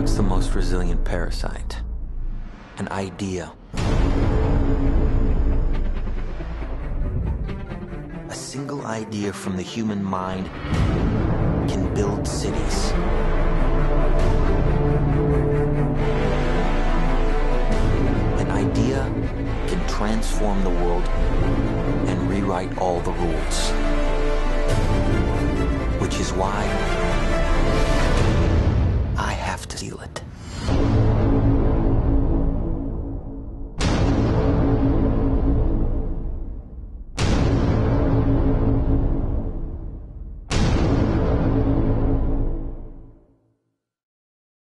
What's the most resilient parasite? An idea. A single idea from the human mind can build cities. An idea can transform the world and rewrite all the rules. Which is why I have to steal it.